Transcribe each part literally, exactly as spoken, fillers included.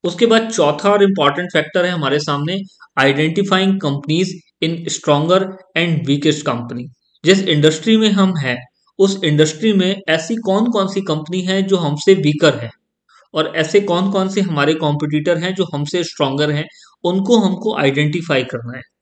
उसके बाद चौथा और इंपॉर्टेंट फैक्टर है हमारे सामने, identifying companies in stronger and weakest company. जिस इंडस्ट्री में हम हैं उस इंडस्ट्री में ऐसी कौन कौन सी कंपनी है जो हमसे वीकर है, और ऐसे कौन कौन से हमारे कॉम्पिटिटर हैं जो हमसे स्ट्रॉन्गर हैं, उनको हमको आइडेंटिफाई करना है।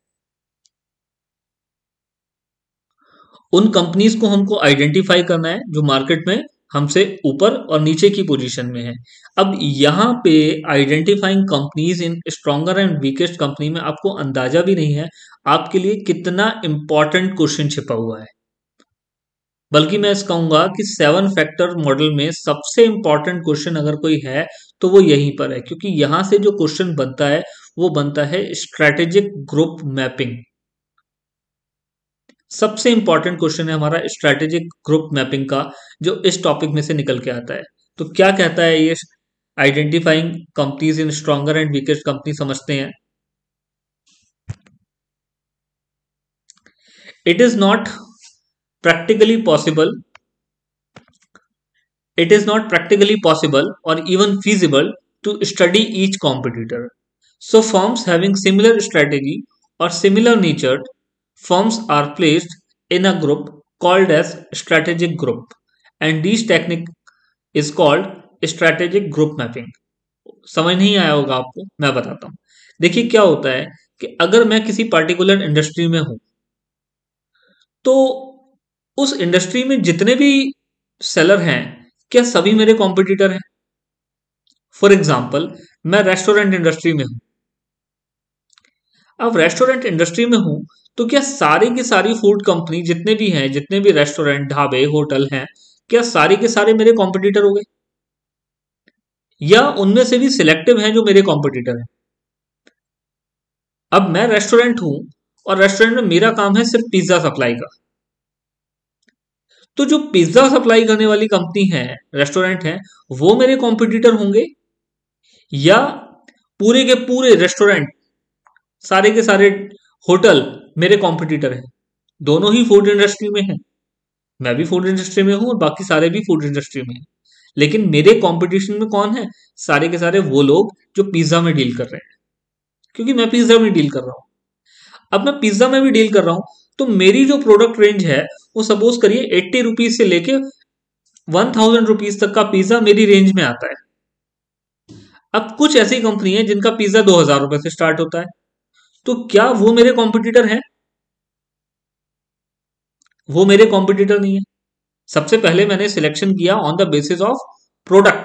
उन कंपनीज को हमको आइडेंटिफाई करना है जो मार्केट में हमसे ऊपर और नीचे की पोजीशन में है। अब यहाँ पे identifying companies in stronger and weakest company में आपको अंदाजा भी नहीं है आपके लिए कितना इंपॉर्टेंट क्वेश्चन छिपा हुआ है। बल्कि मैं इस कहूंगा कि सेवन फैक्टर मॉडल में सबसे इंपॉर्टेंट क्वेश्चन अगर कोई है तो वो यहीं पर है, क्योंकि यहां से जो क्वेश्चन बनता है वो बनता है स्ट्रेटेजिक ग्रुप मैपिंग। सबसे इंपॉर्टेंट क्वेश्चन है हमारा स्ट्रेटेजिक ग्रुप मैपिंग का, जो इस टॉपिक में से निकल के आता है। तो क्या कहता है ये identifying companies in stronger and weakest company, समझते हैं। It is not practically possible it is not practically possible or even feasible to study each competitor. So firms having similar strategy or similar nature firms are placed in a group called as strategic group, and this technique is called strategic group mapping. समझ नहीं आया होगा आपको, मैं बताता हूं। देखिए क्या होता है कि अगर मैं किसी पर्टिकुलर इंडस्ट्री में हूं तो उस इंडस्ट्री में जितने भी सेलर हैं क्या सभी मेरे कॉम्पिटिटर हैं। फॉर एग्जाम्पल मैं रेस्टोरेंट इंडस्ट्री में हूं। अब रेस्टोरेंट इंडस्ट्री में हूं तो क्या सारी की सारी फूड कंपनी जितने भी हैं, जितने भी रेस्टोरेंट ढाबे होटल हैं, क्या सारे के सारे मेरे कॉम्पिटिटर हो गए, या उनमें से भी सिलेक्टिव हैं जो मेरे कॉम्पिटिटर हैं। अब मैं रेस्टोरेंट हूं और रेस्टोरेंट में मेरा काम है सिर्फ पिज्जा सप्लाई का, तो जो पिज्जा सप्लाई करने वाली कंपनी है, रेस्टोरेंट है, वो मेरे कॉम्पिटिटर होंगे, या पूरे के पूरे रेस्टोरेंट सारे के सारे होटल मेरे कॉम्पिटिटर हैं। दोनों ही फूड इंडस्ट्री में हैं, मैं भी फूड इंडस्ट्री में हूं और बाकी सारे भी फूड इंडस्ट्री में हैं, लेकिन मेरे कंपटीशन में कौन है, सारे के सारे वो लोग जो पिज्जा में डील कर रहे हैं, क्योंकि मैं पिज्जा में डील कर रहा हूं। अब मैं पिज्जा में भी डील कर रहा हूं तो मेरी जो प्रोडक्ट रेंज है वो सपोज करिए एट्टी रुपीज से लेके वन थाउजेंड रुपीज तक का पिज्जा मेरी रेंज में आता है। अब कुछ ऐसी कंपनी है जिनका पिज्जा दो हजार रुपए से स्टार्ट होता है, तो क्या वो मेरे कॉम्पिटिटर हैं? वो मेरे कॉम्पिटिटर नहीं है। सबसे पहले मैंने सिलेक्शन किया on the basis of product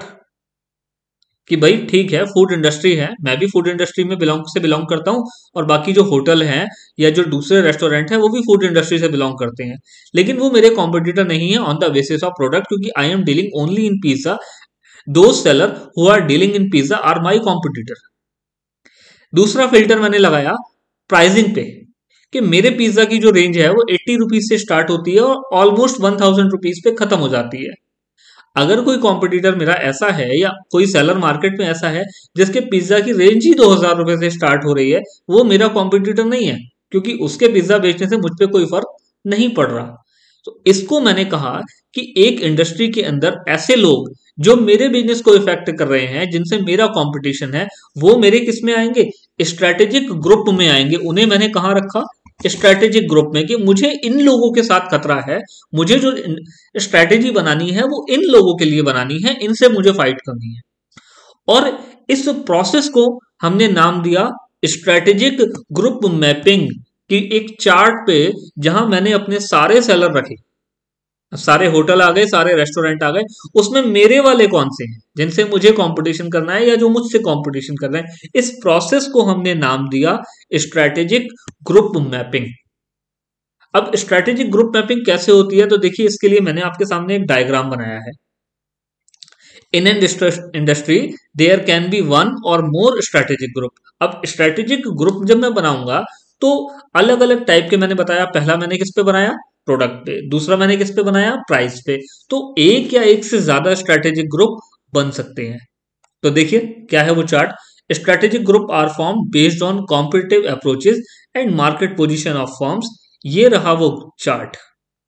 कि भाई ठीक है फूड इंडस्ट्री है, मैं भी फूड इंडस्ट्री में बिलोंग से बिलोंग करता हूं, और बाकी जो होटल हैं या जो दूसरे रेस्टोरेंट हैं वो भी फूड इंडस्ट्री से बिलोंग करते हैं, लेकिन वो मेरे कॉम्पिटिटर नहीं है on the basis of product, क्योंकि I am dealing only in pizza. दो seller who are dealing in pizza are my competitor. दूसरा फिल्टर मैंने लगाया प्राइसिंग पे कि मेरे पिज्जा की जो रेंज है वो एट्टी रुपीज से स्टार्ट होती है और ऑलमोस्ट वन थाउजेंड रुपीज पे खत्म हो जाती है। अगर कोई कॉम्पिटिटर मेरा ऐसा है या कोई सेलर मार्केट में ऐसा है जिसके पिज्जा की रेंज ही दो हजार रुपए से स्टार्ट हो रही है, वो मेरा कॉम्पिटिटर नहीं है, क्योंकि उसके पिज्जा बेचने से मुझ पर कोई फर्क नहीं पड़ रहा। तो इसको मैंने कहा कि एक इंडस्ट्री के अंदर ऐसे लोग जो मेरे बिजनेस को इफेक्ट कर रहे हैं, जिनसे मेरा कंपटीशन है, वो मेरे किस में आएंगे, स्ट्रेटेजिक ग्रुप में आएंगे। उन्हें मैंने कहां रखा, स्ट्रेटेजिक ग्रुप में, कि मुझे इन लोगों के साथ खतरा है, मुझे जो स्ट्रेटेजी बनानी है वो इन लोगों के लिए बनानी है, इनसे मुझे फाइट करनी है। और इस प्रोसेस को हमने नाम दिया स्ट्रेटेजिक ग्रुप मैपिंग, कि एक चार्ट पे जहां मैंने अपने सारे सेलर रखे, सारे होटल आ गए, सारे रेस्टोरेंट आ गए, उसमें मेरे वाले कौन से हैं जिनसे मुझे कंपटीशन करना है या जो मुझसे कंपटीशन कर रहे हैं। इस प्रोसेस को हमने नाम दिया स्ट्रेटेजिक ग्रुप मैपिंग। अब स्ट्रेटेजिक ग्रुप मैपिंग कैसे होती है, तो देखिए इसके लिए मैंने आपके सामने एक डायग्राम बनाया है। In an industry there can be one or more strategic group. अब स्ट्रेटेजिक ग्रुप जब मैं बनाऊंगा तो अलग अलग टाइप के मैंने बताया। पहला मैंने किस पे बनाया, प्रोडक्ट पे। दूसरा मैंने किस पे बनाया, प्राइस पे। तो एक या एक से ज्यादा स्ट्रेटेजिक ग्रुप बन सकते हैं। तो देखिए क्या है वो chart. Strategic group are form based on competitive approaches and market position of firms. ये रहा वो चार्ट।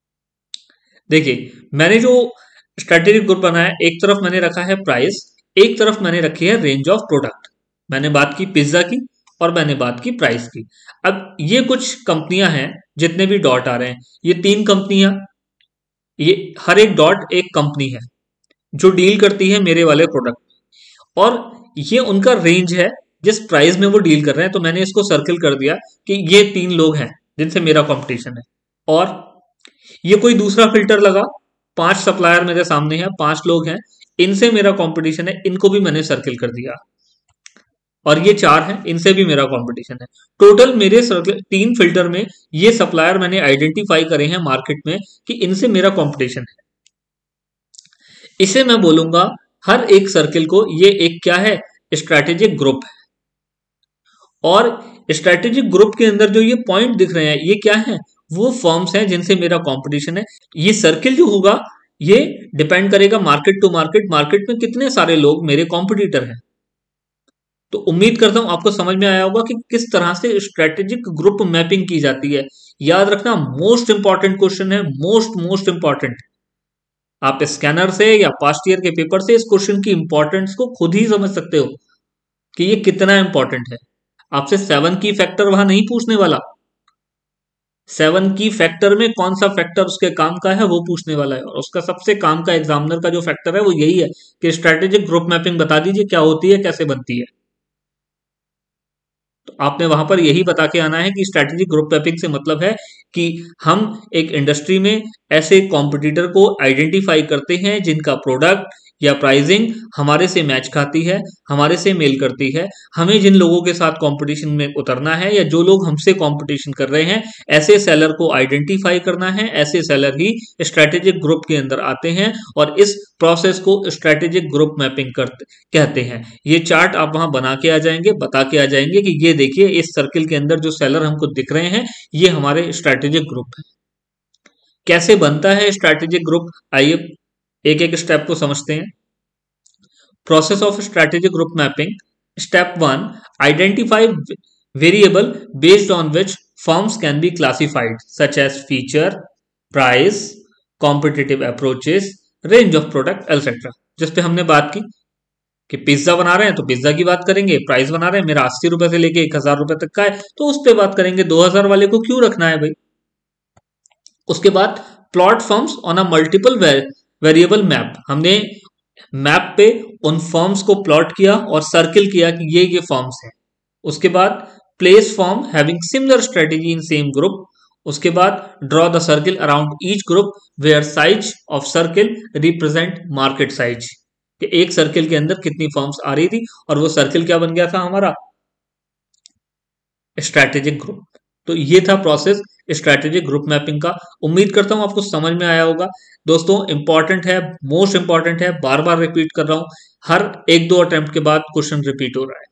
देखिए मैंने जो स्ट्रेटेजिक ग्रुप बनाया, एक तरफ मैंने रखा है प्राइस, एक तरफ मैंने रखी है रेंज ऑफ प्रोडक्ट। मैंने बात की पिज्जा की और मैंने बात की प्राइस की। अब ये कुछ कंपनियां हैं, जितने भी डॉट आ रहे हैं, ये तीन कंपनियां, ये हर एक डॉट एक कंपनी है जो डील करती है मेरे वाले प्रोडक्ट, और ये उनका रेंज है जिस प्राइस में वो डील कर रहे हैं। तो मैंने इसको सर्किल कर दिया कि ये तीन लोग हैं जिनसे मेरा कंपटीशन है। और ये कोई दूसरा फिल्टर लगा, पांच सप्लायर मेरे सामने हैं, पांच लोग हैं, इनसे मेरा कंपटीशन है, इनको भी मैंने सर्किल कर दिया। और ये चार हैं, इनसे भी मेरा कंपटीशन है। टोटल मेरे सर्किल तीन फिल्टर में ये सप्लायर मैंने आइडेंटिफाई करे हैं मार्केट में कि इनसे मेरा कंपटीशन है। इसे मैं बोलूंगा हर एक सर्किल को, ये एक क्या है, स्ट्रैटेजिक ग्रुप है। और स्ट्रैटेजिक ग्रुप के अंदर जो ये पॉइंट दिख रहे हैं, ये क्या है, वो फर्म्स हैं जिनसे मेरा कंपटीशन है। ये सर्किल जो होगा ये डिपेंड करेगा मार्केट टू मार्केट, मार्केट में कितने सारे लोग मेरे कॉम्पिटिटर हैं। तो उम्मीद करता हूं आपको समझ में आया होगा कि किस तरह से स्ट्रैटेजिक ग्रुप मैपिंग की जाती है। याद रखना, मोस्ट इंपॉर्टेंट क्वेश्चन है, मोस्ट मोस्ट इंपॉर्टेंट। आप स्कैनर से या पास्ट ईयर के पेपर से इस क्वेश्चन की इंपॉर्टेंस को खुद ही समझ सकते हो कि ये कितना इंपॉर्टेंट है। आपसे सेवन की फैक्टर वहां नहीं पूछने वाला, सेवन की फैक्टर में कौन सा फैक्टर उसके काम का है वो पूछने वाला है। और उसका सबसे काम का एग्जामिनर का जो फैक्टर है वो यही है कि स्ट्रैटेजिक ग्रुप मैपिंग बता दीजिए क्या होती है, कैसे बनती है। तो आपने वहां पर यही बता के आना है कि स्ट्रैटेजिक ग्रुप मैपिंग से मतलब है कि हम एक इंडस्ट्री में ऐसे कॉम्पिटिटर को आइडेंटिफाई करते हैं जिनका प्रोडक्ट या प्राइसिंग हमारे से मैच खाती है, हमारे से मेल करती है। हमें जिन लोगों के साथ कंपटीशन में उतरना है या जो लोग हमसे कंपटीशन कर रहे हैं, ऐसे सेलर को आइडेंटिफाई करना है। ऐसे सेलर ही स्ट्रैटेजिक ग्रुप के अंदर आते हैं और इस प्रोसेस को स्ट्रैटेजिक ग्रुप मैपिंग करते कहते हैं। ये चार्ट आप वहां बना के आ जाएंगे, बता के आ जाएंगे कि ये देखिए इस सर्किल के अंदर जो सेलर हमको दिख रहे हैं ये हमारे स्ट्रैटेजिक ग्रुप है। कैसे बनता है स्ट्रैटेजिक ग्रुप, आइए एक एक स्टेप को समझते हैं। Process of strategic group mapping. Step one, identify variable based on which firms can be classified such as feature, price, competitive approaches, range of product etcetera. जिस पे हमने बात की कि पिज्जा बना रहे हैं तो पिज्जा की बात करेंगे, प्राइस बना रहे हैं मेरा अस्सी रुपए से लेके एक हजार रुपए तक का है तो उस पर बात करेंगे, दो हजार वाले को क्यों रखना है भाई। उसके बाद plot firms on a multiple variable map, हमने मैप पे उन फर्म्स को प्लॉट किया और सर्किल किया कि ये ये फर्म्स हैं। उसके बाद place firm having similar strategy in same group. उसके बाद draw the circle around each group where size of circle represent market size, कि एक सर्किल के अंदर कितनी फर्म्स आ रही थी और वो सर्किल क्या बन गया था हमारा, स्ट्रैटेजिक ग्रुप। तो ये था प्रोसेस स्ट्रैटेजिक ग्रुप मैपिंग का। उम्मीद करता हूं आपको समझ में आया होगा। दोस्तों इंपॉर्टेंट है, मोस्ट इंपॉर्टेंट है, बार बार रिपीट कर रहा हूं, हर एक दो अटेम्प्ट के बाद क्वेश्चन रिपीट हो रहा है।